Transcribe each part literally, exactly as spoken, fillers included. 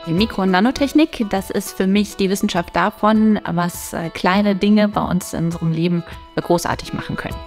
Die Mikro- und Nanotechnik, das ist für mich die Wissenschaft davon, was kleine Dinge bei uns in unserem Leben großartig machen können.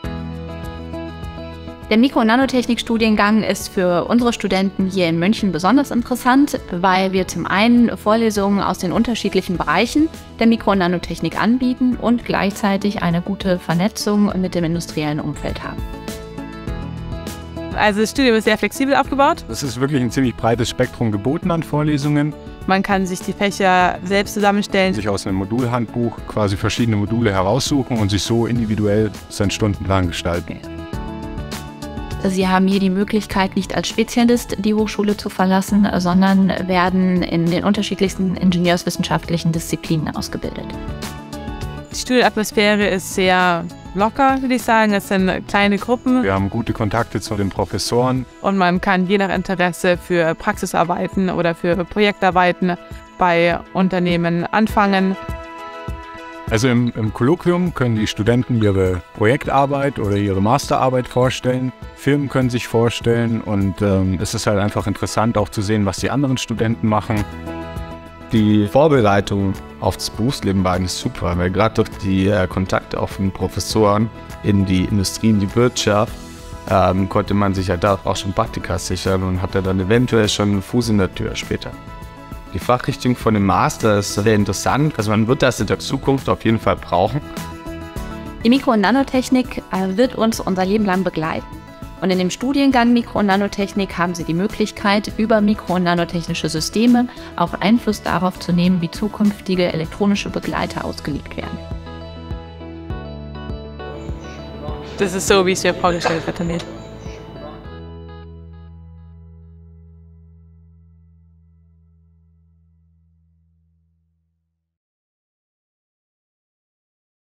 Der Mikro- und Nanotechnik-Studiengang ist für unsere Studenten hier in München besonders interessant, weil wir zum einen Vorlesungen aus den unterschiedlichen Bereichen der Mikro- und Nanotechnik anbieten und gleichzeitig eine gute Vernetzung mit dem industriellen Umfeld haben. Also das Studium ist sehr flexibel aufgebaut. Es ist wirklich ein ziemlich breites Spektrum geboten an Vorlesungen. Man kann sich die Fächer selbst zusammenstellen. Sich aus einem Modulhandbuch quasi verschiedene Module heraussuchen und sich so individuell seinen Stundenplan gestalten. Sie haben hier die Möglichkeit, nicht als Spezialist die Hochschule zu verlassen, sondern werden in den unterschiedlichsten ingenieurswissenschaftlichen Disziplinen ausgebildet. Die Studienatmosphäre ist sehr locker, würde ich sagen. Es sind kleine Gruppen. Wir haben gute Kontakte zu den Professoren. Und man kann je nach Interesse für Praxisarbeiten oder für Projektarbeiten bei Unternehmen anfangen. Also im, im Kolloquium können die Studenten ihre Projektarbeit oder ihre Masterarbeit vorstellen. Firmen können sich vorstellen und ähm, es ist halt einfach interessant auch zu sehen, was die anderen Studenten machen. Die Vorbereitung auf das Berufsleben war eigentlich super, weil gerade durch die äh, Kontakte auch von Professoren in die Industrie, in die Wirtschaft, ähm, konnte man sich ja da auch schon Praktika sichern und hatte dann eventuell schon einen Fuß in der Tür später. Die Fachrichtung von dem Master ist sehr interessant, also man wird das in der Zukunft auf jeden Fall brauchen. Die Mikro- und Nanotechnik äh, wird uns unser Leben lang begleiten. Und in dem Studiengang Mikro- und Nanotechnik haben Sie die Möglichkeit, über mikro- und nanotechnische Systeme auch Einfluss darauf zu nehmen, wie zukünftige elektronische Begleiter ausgelegt werden. Das ist so, wie ich es mir vorgestellt hatte.